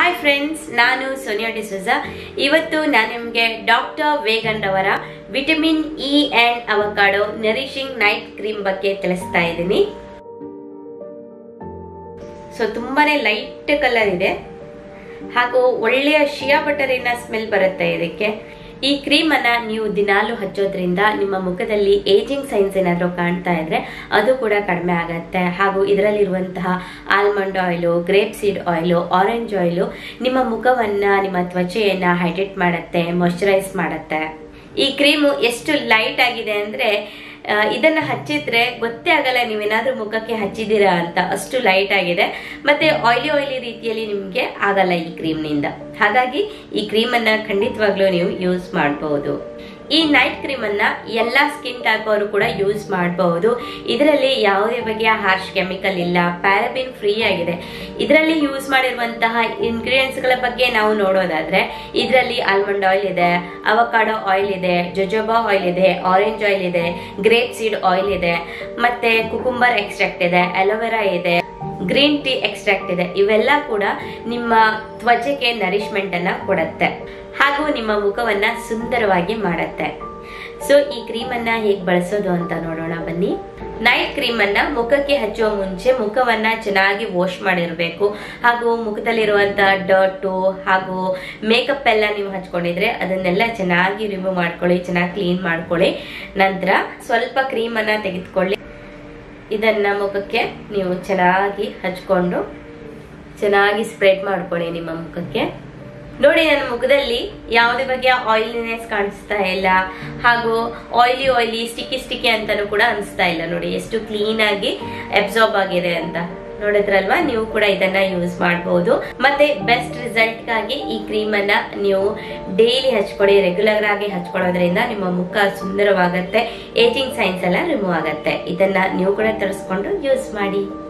Hi friends, ನಾನು ಸೋನಿಯಾ ಡಿಸೋಜಾ. ಇವತ್ತು ನಾನು ನಿಮಗೆ ಡಾಕ್ಟರ್ ವೇಗನ್ ರವರ vitamin E and avocado nourishing night cream ಬಗ್ಗೆ ತಿಳಿಸ್ತಾ ಇದ್ದೀನಿ. ಸೊ ತುಂಬಾನೇ ಲೈಟ್ ಕಲರ್ ಇದೆ ಹಾಗೂ ಒಳ್ಳೆಯ ಶಿಯಾ ಬಟರಿನ ಸ್ಮೆಲ್ ಬರುತ್ತೆ ಇದಕ್ಕೆ. ಈ ಕ್ರೀಮ್ ಅನ್ನ ನೀವು ದಿನಾಲು ಹಚ್ಚೋದ್ರಿಂದ ನಿಮ್ಮ ಮುಖದಲ್ಲಿ ಏಜಿಂಗ್ ಸೈನ್ಸ್ ಏನಾದರೂ ಕಾಣ್ತಾ ಇದ್ರೆ ಅದು ಕೂಡ ಕಡಿಮೆ ಆಗತ್ತೆ. ಹಾಗೂ ಇದರಲ್ಲಿರುವಂತಹ almond oil, grape seed oil, orange oil ನಿಮ್ಮ ಮುಖವನ್ನ, ನಿಮ್ಮ ತ್ವಚೆಯನ್ನ ಹೈಡ್ರೇಟ್ ಮಾಡುತ್ತೆ, ಮಾಯಿಶ್ಚರೈಸ್ ಮಾಡುತ್ತೆ. ಈ ಕ್ರೀಮು ಎಷ್ಟು ಲೈಟ್ ಆಗಿದೆ ಅಂದ್ರೆ ಇದನ್ನ ಹಚ್ಚಿದ್ರೆ ಗೊತ್ತೇ ಆಗಲ್ಲ ನೀವೇನಾದ್ರೂ ಮುಖಕ್ಕೆ ಹಚ್ಚಿದ್ದೀರಾ ಅಂತ, ಅಷ್ಟು ಲೈಟ್ ಆಗಿದೆ. ಮತ್ತೆ ಆಯಿಲಿ ರೀತಿಯಲ್ಲಿ ನಿಮ್ಗೆ ಆಗಲ್ಲ ಈ ಕ್ರೀಮ್ ನಿಂದ. ಹಾಗಾಗಿ ಈ ಕ್ರೀಮ್ ಅನ್ನ ಖಂಡಿತವಾಗ್ಲೂ ನೀವು ಯೂಸ್ ಮಾಡಬಹುದು. ಈ ನೈಟ್ ಕ್ರೀಮ್ ಅನ್ನ ಎಲ್ಲಾ ಸ್ಕಿನ್ ಟೈಪ್ ಅವರು ಕೂಡ ಯೂಸ್ ಮಾಡಬಹುದು. ಇದರಲ್ಲಿ ಯಾವುದೇ ಬಗೆಯ ಹಾರ್ಶ್ ಕೆಮಿಕಲ್ ಇಲ್ಲ, ಪ್ಯಾರಾಬಿನ್ ಫ್ರೀ ಆಗಿದೆ. ಇದರಲ್ಲಿ ಯೂಸ್ ಮಾಡಿರುವಂತಹ ಇಂಗ್ರೀಡಿಯೆಂಟ್ಸ್ ಗಳ ಬಗ್ಗೆ ನಾವು ನೋಡೋದಾದ್ರೆ ಇದರಲ್ಲಿ ಆಲ್ಮಂಡ್ ಆಯಿಲ್ ಇದೆ, ಅವಕಾಡೋ ಆಯಿಲ್ ಇದೆ, ಜೊಜೋಬಾ ಆಯಿಲ್ ಇದೆ, ಆರೆಂಜ್ ಆಯಿಲ್ ಇದೆ, ಗ್ರೇಪ್ ಸೀಡ್ ಆಯಿಲ್ ಇದೆ, ಮತ್ತೆ ಕುಕುಂಬರ್ ಎಕ್ಸ್ಟ್ರಾಕ್ಟ್ ಇದೆ, ಅಲೋವೆರಾ ಇದೆ, ಗ್ರೀನ್ ಟೀ ಎಕ್ಸ್ಟ್ರಾಕ್ಟ್ ಇದೆ. ಇವೆಲ್ಲ ಕೂಡ ನಿಮ್ಮ ತ್ವಚೆಗೆ ನರಿಶ್ಮೆಂಟ್ ಅನ್ನ ಕೊಡುತ್ತೆ ಹಾಗೂ ನಿಮ್ಮ ಮುಖವನ್ನ ಸುಂದರವಾಗಿ ಮಾಡುತ್ತೆ. ಸೊ ಈ ಕ್ರೀಮ್ ಅನ್ನ ಹೇಗೆ ಬಳಸೋದು ಅಂತ ನೋಡೋಣ ಬನ್ನಿ. ನೈಟ್ ಕ್ರೀಮ್ ಅನ್ನ ಮುಖಕ್ಕೆ ಹಚ್ಚುವ ಮುಂಚೆ ಮುಖವನ್ನ ಚೆನ್ನಾಗಿ ವಾಶ್ ಮಾಡಿರ್ಬೇಕು. ಹಾಗೂ ಮುಖದಲ್ಲಿರುವಂತಹ ಡರ್ಟು ಹಾಗೂ ಮೇಕಪ್ ಎಲ್ಲ ನೀವು ಹಚ್ಕೊಂಡಿದ್ರೆ ಅದನ್ನೆಲ್ಲ ಚೆನ್ನಾಗಿ ರಿಮೂವ್ ಮಾಡ್ಕೊಳ್ಳಿ, ಚೆನ್ನಾಗಿ ಕ್ಲೀನ್ ಮಾಡ್ಕೊಳ್ಳಿ. ನಂತರ ಸ್ವಲ್ಪ ಕ್ರೀಮ್ ಅನ್ನ ತೆಗೆದುಕೊಳ್ಳಿ. ಇದನ್ನ ಮುಖಕ್ಕೆ ನೀವು ಚೆನ್ನಾಗಿ ಹಚ್ಕೊಂಡು ಚೆನ್ನಾಗಿ ಸ್ಪ್ರೆಡ್ ಮಾಡ್ಕೊಳ್ಳಿ ನಿಮ್ಮ ಮುಖಕ್ಕೆ. ನೋಡಿ, ನನ್ನ ಮುಖದಲ್ಲಿ ಯಾವುದೇ ಬಗೆಯ ಆಯಿಲಿನೆಸ್ ಕಾಣಿಸ್ತಾ ಇಲ್ಲ ಹಾಗೂ ಆಯಿಲಿ ಸ್ಟಿಕ್ಕಿ ಅಂತಾನು ಕೂಡ ಅನಿಸ್ತಾ ಇಲ್ಲ. ನೋಡಿ ಎಷ್ಟು ಕ್ಲೀನ್ ಆಗಿ ಅಬ್ಸಾರ್ಬ್ ಆಗಿದೆ ಅಂತ. ನೋಡಿದ್ರಲ್ವಾ? ನೀವು ಕೂಡ ಇದನ್ನ ಯೂಸ್ ಮಾಡಬಹುದು. ಮತ್ತೆ ಬೆಸ್ಟ್ ರಿಸಲ್ಟ್ ಗಾಗಿ ಈ ಕ್ರೀಮ್ ಅನ್ನ ನೀವು ಡೈಲಿ ಹಚ್ಕೊಳ್ಳಿ. ರೆಗ್ಯುಲರ್ ಆಗಿ ಹಚ್ಕೊಳ್ಳೋದ್ರಿಂದ ನಿಮ್ಮ ಮುಖ ಸುಂದರವಾಗುತ್ತೆ, ಏಜಿಂಗ್ ಸೈನ್ಸ್ ಎಲ್ಲ ರಿಮೂವ್ ಆಗುತ್ತೆ. ಇದನ್ನ ನೀವು ಕೂಡ ತರಿಸ್ಕೊಂಡು ಯೂಸ್ ಮಾಡಿ.